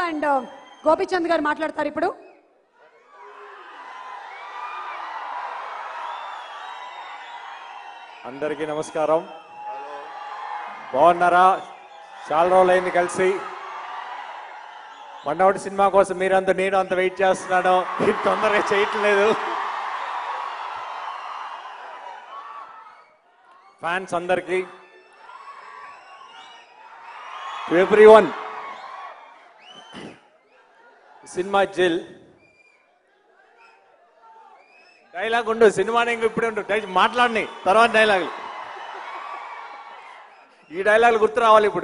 And Gopichand గారు మాట్లాడతారు ఇప్పుడు. అందరికీ నమస్కారం. బాగున్నారా? చాలా రోజులైంది కలిసి. వన్ సినిమా కోసం మీరంతా నేను అంత వెయిట్ చేస్తున్నాను. తొందరగా చేయట్లేదు. ఫ్యాన్స్ అందరికీ, to everyone, cinema Jil dialogue ఉండు, సినిమా ఇప్పుడే ఉండు, మాట్లాడిని తర్వాత డైలాగులు. ఈ డైలాగులు గుర్తు రావాలి ఇప్పుడు.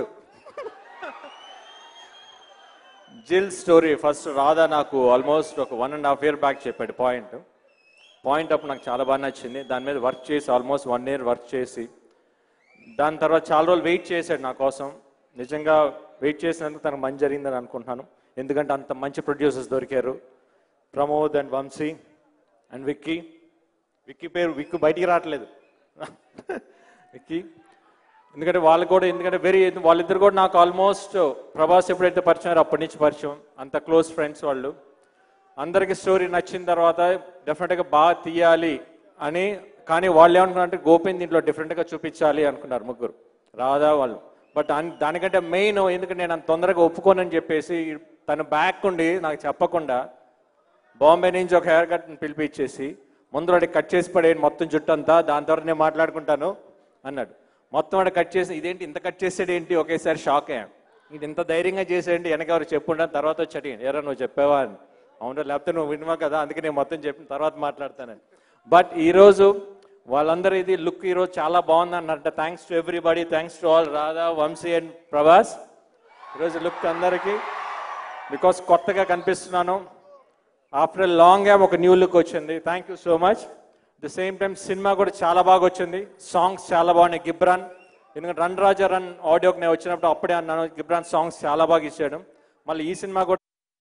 జిల్ స్టోరీ ఫస్ట్ రాధా నాకు ఆల్మోస్ట్ ఒక 1.5 year బ్యాక్ చెప్పాడు పాయింట్ అప్పుడు నాకు చాలా బాగా నచ్చింది. దాని మీద వర్క్ చేసి ఆల్మోస్ట్ 1 year వర్క్ చేసి దాని తర్వాత చాలా రోజులు వెయిట్ చేశాడు నా కోసం. నిజంగా వెయిట్ చేసినందుకు తనకు మంచి జరిగిందని అనుకుంటున్నాను. ఎందుకంటే అంత మంచి ప్రొడ్యూసర్స్ దొరికారు. ప్రమోద్ అండ్ వంశీ అండ్ విక్కీ పేరు విక్కు బయటికి రావట్లేదు. విక్కీ ఎందుకంటే వాళ్ళిద్దరు కూడా నాకు ఆల్మోస్ట్ ప్రభాస్ ఎప్పుడైతే పరిచయం అప్పటి నుంచి పరిచయం, అంత క్లోజ్ ఫ్రెండ్స్ వాళ్ళు. అందరికీ స్టోరీ నచ్చిన తర్వాత డెఫినెట్గా బాగా తీయాలి అని, కానీ వాళ్ళు ఏమనుకున్నారంటే గోపిని దీంట్లో డిఫరెంట్గా చూపించాలి అనుకున్నారు ముగ్గురు, రాధా వాళ్ళు. బట్ దానికంటే మెయిన్, ఎందుకంటే నేను అంత తొందరగా ఒప్పుకోనని చెప్పేసి తను బ్యాక్ ఉండి నాకు చెప్పకుండా బాంబే నుంచి ఒక హెయిర్ కట్ని పిలిపించేసి ముందు వాడికి కట్ చేసి పడేయండి మొత్తం జుట్టంతా, దాని తర్వాత నేను మాట్లాడుకుంటాను అన్నాడు. మొత్తం వాడు కట్ చేసి, ఇదేంటి ఇంత కట్ చేసాడు ఏంటి, ఒకేసారి షాక్ అయ్యాను. ఇది ఇంత ధైర్యంగా చేసేయండి, వెనక ఎవరు చెప్పుంటాను తర్వాత వచ్చి అడిగాను, ఎరా నువ్వు చెప్పావా అని. అవును, లేకపోతే నువ్వు వినవా కదా, అందుకే నేను మొత్తం చెప్పిన తర్వాత మాట్లాడతానని. బట్ ఈరోజు వాళ్ళందరూ ఇది లుక్ ఈరోజు చాలా బాగుంది అన్నట్టు. Thanks to everybody, thanks to all Radha, Vamsi and Prabhas. ఈరోజు లుక్ అందరికీ బికాస్ కొత్తగా కనిపిస్తున్నాను. ఆఫ్టర్ ఎ లాంగ్ గ్యాప్ ఒక న్యూ లుక్ వచ్చింది. Thank you so much. The same time cinema కూడా చాలా బాగా వచ్చింది. సాంగ్స్ చాలా బాగున్నాయి. గిబ్రాన్, ఎందుకంటే రన్ రాజా రన్ ఆడియోకి నేను వచ్చినప్పుడు అప్పుడే అన్నాను, గిబ్రాన్ సాంగ్స్ చాలా బాగా ఇచ్చాడు. మళ్ళీ ఈ సినిమా కూడా